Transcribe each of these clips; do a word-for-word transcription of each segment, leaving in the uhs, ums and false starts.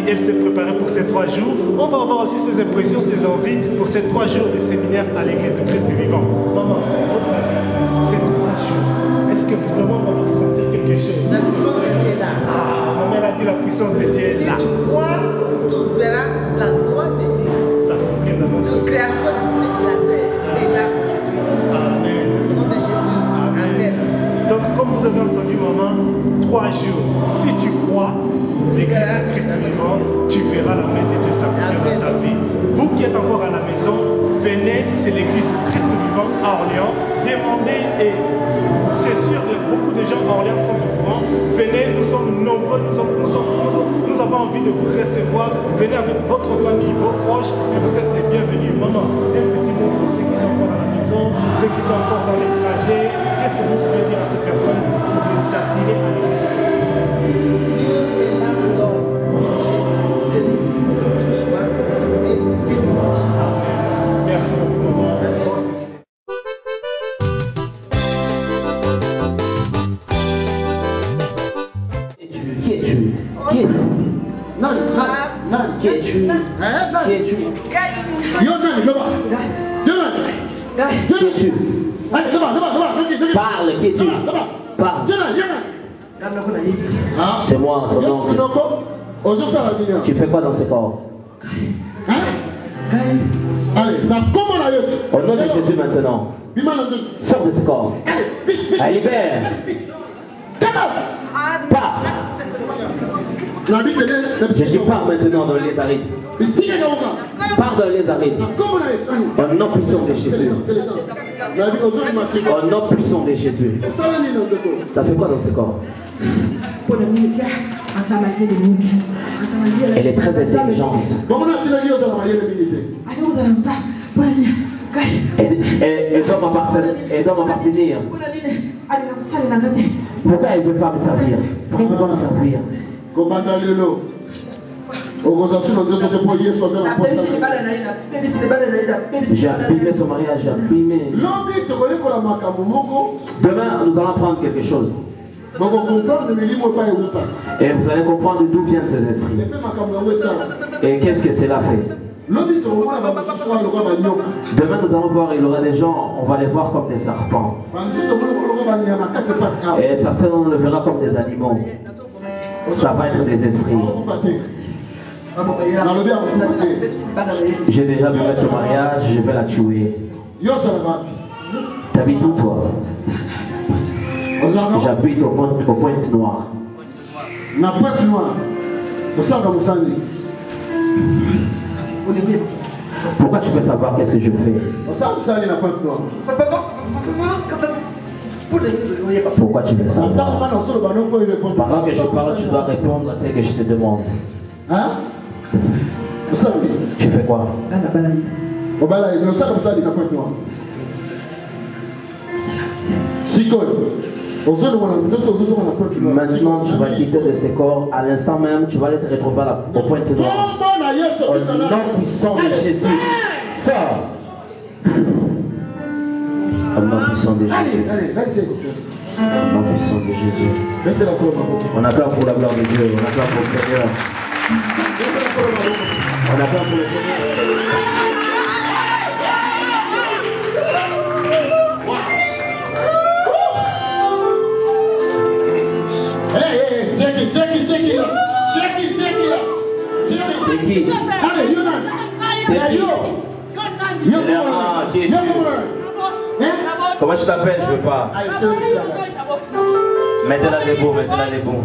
elle s'est préparée pour ces trois jours. On va avoir aussi ses impressions, ses envies pour ces trois jours de séminaire à l'église de Christ vivant. Maman, votre avis, ces trois jours, est-ce que vraiment on va sentir quelque chose? La puissance de Dieu est là. Ah, maman elle a dit la puissance de Dieu est là. Si tu crois, tu verras la gloire de Dieu. Ça remplit dans notre Le créateur du ciel et la terre est là aujourd'hui. Amen. Au nom de Jésus. Amen. Donc, comme vous avez entendu, maman, trois jours, si tu crois, l'église de Christ vivant, tu verras la main de Dieu s'accomplir dans ta vie. Vous qui êtes encore à la maison, venez, c'est l'église de Christ vivant à Orléans. Demandez, et c'est sûr, beaucoup de gens à Orléans sont au courant. Venez, nous sommes nombreux, nous, sommes, nous, sommes, nous, sommes, nous avons envie de vous recevoir. Venez avec votre famille, vos proches, et vous êtes les bienvenus. Maman, un petit mot pour ceux qui sont encore à la maison, ceux qui sont encore dans les trajets. Qu'est-ce que vous pouvez dire à ces personnes pour les attirer à l'église? Dieu est là pour j'ai venu ce soir pour donner une dimanche. Amen. Merci beaucoup, maman. Qui es-tu? Qui es-tu? Non, non, non. Qui es-tu? Hein? Qui es-tu? Yo, non, là-bas. Yo, non. Qui es-tu? Allez, là-bas, là-bas, là-bas. Parle, qui es-tu? Là-bas. Parle. Yo, non, yo, non. Ah. C'est moi, son nom. Tu fais quoi dans ce corps? Hein? Allez, comment la Yesu? Au nom de Jésus maintenant. Sors de ce corps. Allez, libère. Pars. Je dis pars maintenant dans les arides. Pars dans les arides. Au nom puissant de Jésus. Au nom puissant de Jésus. Ça fait quoi dans ce corps? Elle est très intelligente. Elle, elle, elle doit m'appartenir. Elle doit m'appartenir. Pourquoi elle ne veut pas me servir? Pourquoi elle ne veut pas me servir? J'ai abîmé son mariage, j'ai abîmé. Demain, nous allons apprendre quelque chose. Et vous allez comprendre d'où viennent ces esprits. Et qu'est-ce que cela fait? Demain, nous allons voir, il y aura des gens, on va les voir comme des serpents. Et certains, on le verra comme des animaux. Ça va être des esprits. J'ai déjà vu ce mariage, je vais la tuer. T'habites où toi? J'habite au point, au Pointe Noire. La Pointe Noire. Pourquoi tu veux savoir qu'est-ce que je fais? Pourquoi tu veux savoir? Pendant que je parle, tu dois répondre à ce que je te demande. Hein? Tu fais quoi? Maintenant, tu vas quitter de ce corps. À l'instant même, tu vas aller te retrouver au Pointe Noire. Au nom puissant de Jésus. Sors. Au nom puissant de Jésus. Au nom puissant de Jésus. On applaud pour la gloire de Dieu. On applaud pour le Seigneur. On applaud pour le Seigneur. Comment tu t'appelles? Je veux pas. Mettez-la debout, mettez-la debout.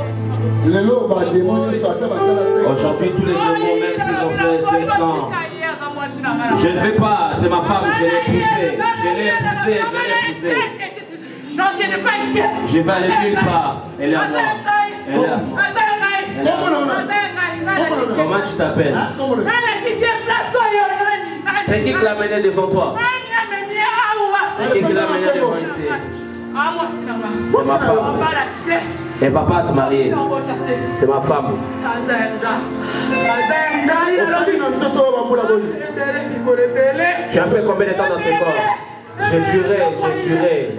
Aujourd'hui, tous les démons, même s'ils ont fait cinq ans, je ne vais pas, c'est ma femme, je l'ai poussée. Je l'ai poussée, je l'ai poussée. Non, tu n'es pas été. Je vais aller nulle part. Elle est à moi. Elle est à moi. Comment tu t'appelles? C'est qui qui l'a mené devant toi? C'est qui qui l'a mené devant ici? C'est ma femme. Elle ne va pas se marier. C'est ma femme. Tu as fait combien de temps dans ce corps? J'ai duré, j'ai duré.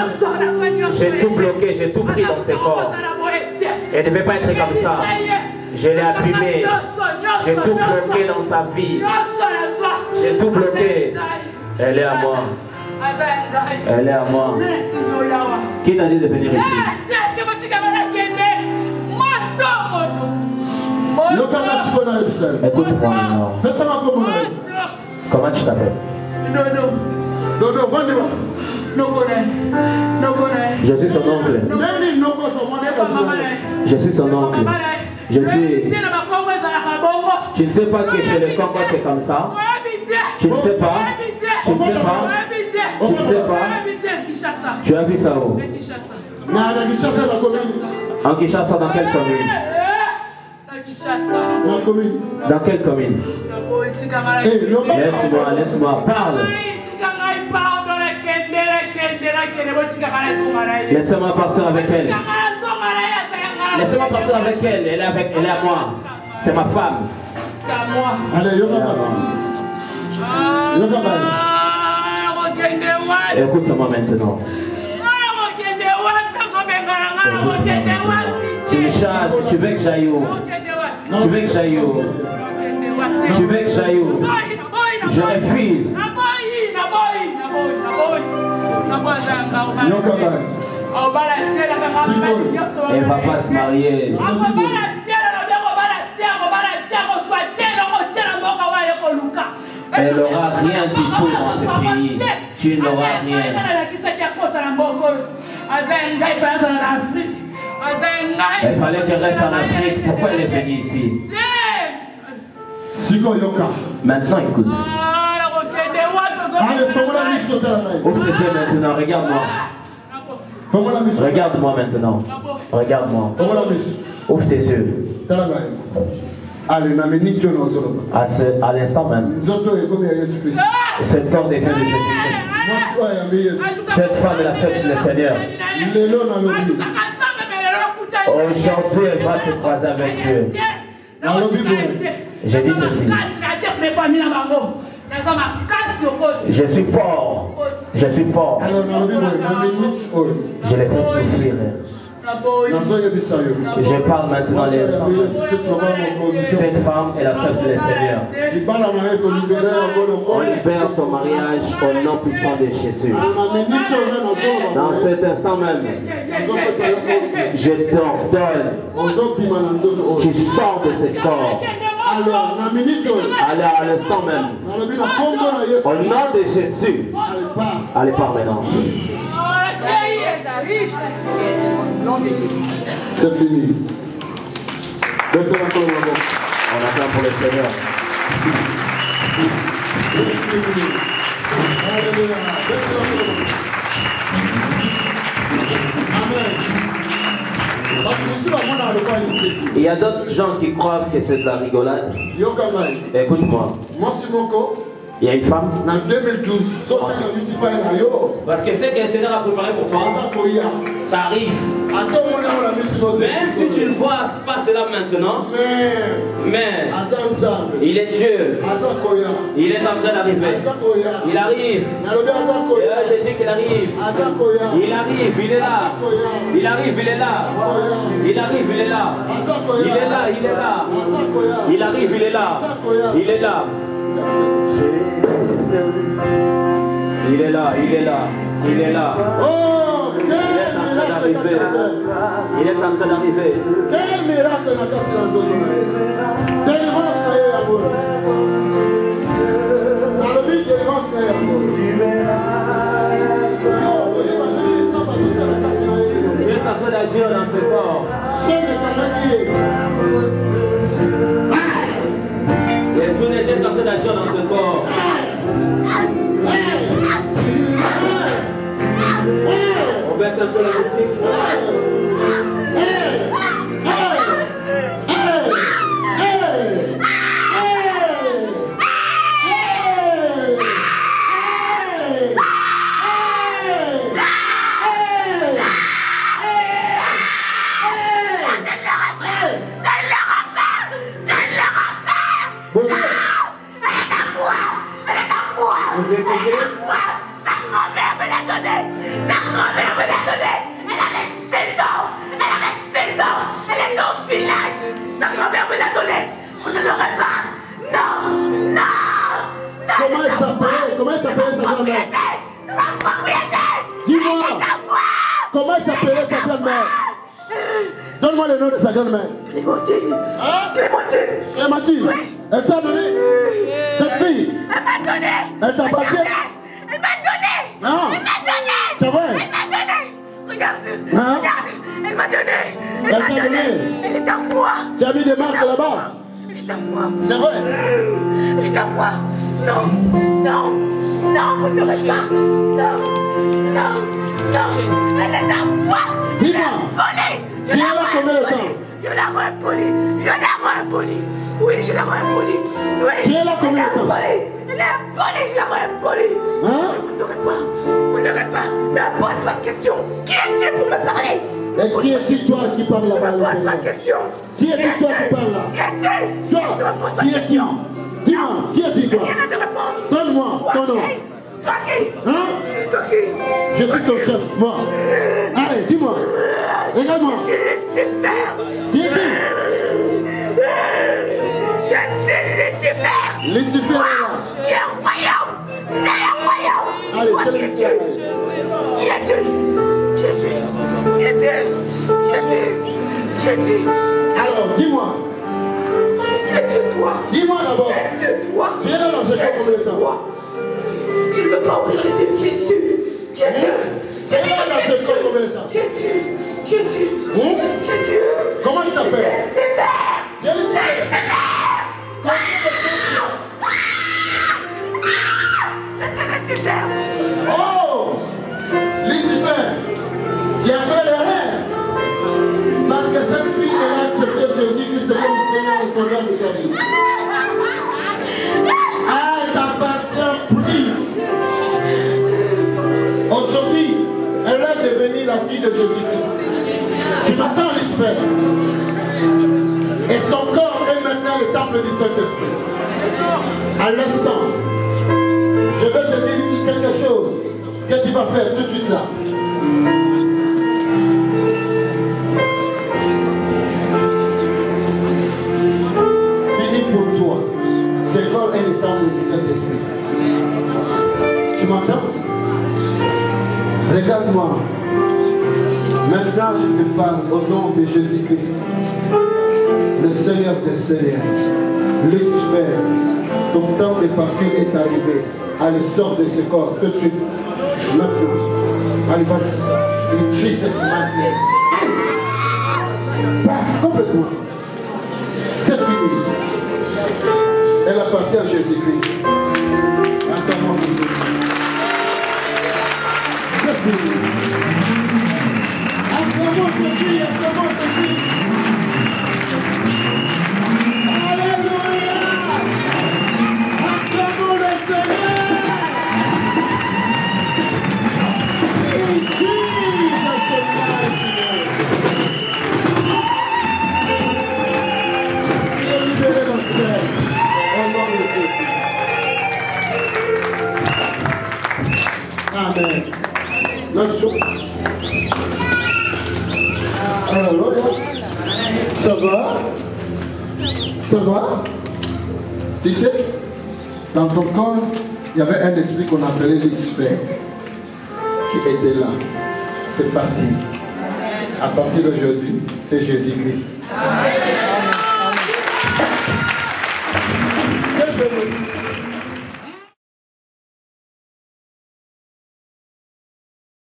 J'ai tout bloqué, j'ai tout pris dans ce corps. Elle ne devait pas être comme ça. Je l'ai abîmé. J'ai tout bloqué dans sa vie. J'ai tout bloqué. Elle est à moi. Elle est à moi. Qui t'a dit de venir ici? Écoute-moi maintenant. Comment tu t'appelles? Je suis son oncle. Je suis son oncle. Je suis... Tu ne sais pas que chez les Congo c'est comme ça? Tu ne sais pas? Tu ne sais pas? Tu ne sais pas? Tu as vu ça où? En Kinshasa, dans quelle commune? Dans quelle commune? Laisse-moi, laisse-moi, parle. Laissez-moi partir avec elle. Laissez-moi partir avec elle. Elle est, avec, elle est à moi. C'est ma femme. C'est à moi. Allez, yo écoute-moi maintenant. Tu me chasses, tu veux que j'aille où? Tu veux que j'aille où? Tu veux que j'aille où? Je refuse. Elle ne va pas se marier. Elle n'aura rien du tout dans ce pays. Tu n'auras rien. Elle fallait qu'elle reste en Afrique. Pourquoi elle est venue ici? Maintenant, écoute. Ouvre les yeux maintenant, regarde-moi. Regarde-moi maintenant. Regarde-moi. Ouvre tes yeux. À, ce, à l'instant même, cette corde est faite de Jésus-Christ. Cette femme est la fête du Seigneur. Aujourd'hui, elle va se croiser avec Dieu. J'ai dit ceci. Je suis fort. Je suis fort. Je les fais souffrir. Je parle maintenant les enfants. Cette femme est la sœur du Seigneur. On libère son mariage au nom puissant de Jésus. Dans cet instant même, je t'ordonne, tu sors de ce corps. Allez à l'instant même. Au nom de Jésus. Allez, pars maintenant. C'est fini. On attend pour le Seigneur. Il y a d'autres gens qui croient que c'est de la rigolade. Écoute-moi. Il y a une femme. En deux mille douze, parce que c'est que le Seigneur a préparé pour toi. Ça arrive. Même si tu ne vois pas cela maintenant, mais il est Dieu. Il est en train d'arriver. Il arrive. Je dis qu'il arrive. Il arrive, il est là. Il arrive, il est là. Il arrive, il est là. Il est là, il est là. Il arrive, il est là. Il est là. Il est là, il est là, il est là. Oh, il est en train d'arriver. Il est en train d'arriver. Quel miracle n'a pas fait délivrance à vous. Dans le but de délivrance à vous. Dieu est en train d'agir dans ce corps. L'Esprit de Dieu est en train d'agir dans ce corps. On baisse un peu la musique. Vous écoutez? Sa grand-mère me l'a donné. Sa grand-mère me l'a donné. Elle avait seize ans. Elle avait seize ans. Elle est au village. Sa grand-mère me la donner. Je ne l'aurai pas. Non, non, non. Comment elle s'appelait? Comment elle s'appelait sa grand-mère? Ma propriété. Dis-moi. Comment elle s'appelait sa grand-mère? Donne-moi le nom de sa grand-mère. Clémentine. Hein? Clémentine. Clémentine. Oui. Elle t'a donné cette fille? Elle m'a donné. Elle t'a battu? Elle m'a donné. Non. Elle m'a donné. C'est vrai? Elle m'a donné. Regarde. Hein? Regarde. Elle m'a donné. Elle t'a donné? Elle est à moi. Tu as mis des marques là-bas? Elle est à moi. C'est vrai? Elle est à moi. Non. Non. Non, vous ne l'aurez pas. Non. Non. Non. Elle est à moi. Dis-moi. Volée. Tu es là combien de temps? Je la rends impolie. Je la rends impolie. Oui, je la rends impolie. Oui. Tu es là combien de temps? Elle est impolie, je la rends impolie. Hein? Vous n'aurez pas. Vous n'aurez pas. Ne pose pas de question. Qui es-tu pour me parler? Et qui est-tu toi qui parle là-bas? Ne pose pas de question. Qui est-tu toi qui parle là? Qui es-tu? Toi, Ne me pose pas qui de es-tu? question. Dis-moi, qui es-tu toi? Rien à te répondre. Donne-moi ton nom. Toi qui? Hein? Toi qui? Je suis ton chef, moi. Allez, dis-moi. Regarde-moi. Je suis Lucifer. Qui est qui? Je suis Lucifer. Lucifer est là. Qui est un royaume. C'est un royaume. Allez, Toi qui fais-le es-tu? Qui es-tu? Qui es-tu? Qui es-tu? Qui es-tu? Qui es-tu? Alors, dis-moi. Qui es-tu, toi? Dis-moi d'abord. Qui es-tu, toi? Tu es là dans ce corps combien de temps? Toi? Je ne veux pas ouvrir les yeux. Qui es-tu? Qui es-tu? Tu es là dans ce corps combien de temps? Qui es-tu? Qui es-tu? Hein? Qui es-tu? Comment il s'appelle? Lucifer! Tu es Lucifer. Je suis Lucifer! Oh! Lucifer, tu as fait l'erreur. Parce que cette fille, elle a accepté Jésus-Christ comme Seigneur et Sauveur de sa vie. Elle t'appartient plus. Aujourd'hui, elle est devenue la fille de Jésus-Christ. Tu m'attends, Lucifer. Et son corps est maintenant le temple du Saint-Esprit. À l'instant, je vais te dire quelque chose que tu vas faire tout de suite là. Fini pour toi. Ce corps est le temple du Saint-Esprit. Tu m'entends? Regarde-moi. Maintenant, je te parle au nom de Jésus-Christ, le Seigneur des Seigneurs. Lucifer, ton temps de partir est arrivé. Allez, sors de ce corps tout de suite. Maintenant. Allez, vas-y. In Jesus' mighty name. Bah, complètement. C'est fini. Elle appartient à Jésus-Christ. Attends-moi, Jésus. C'est fini. Attends-moi, Jésus. Attends-moi, Jésus. Alléluia. Acclamons le Seigneur. In Jesus' mighty name. Soyez libérés dans le ciel. Au nom de Jésus. Amen. Nation. Alléluia. Ça va? Ça va? Tu sais, dans ton corps, il y avait un esprit qu'on appelait Lucifer qui était là. C'est parti. À partir d'aujourd'hui, c'est Jésus-Christ.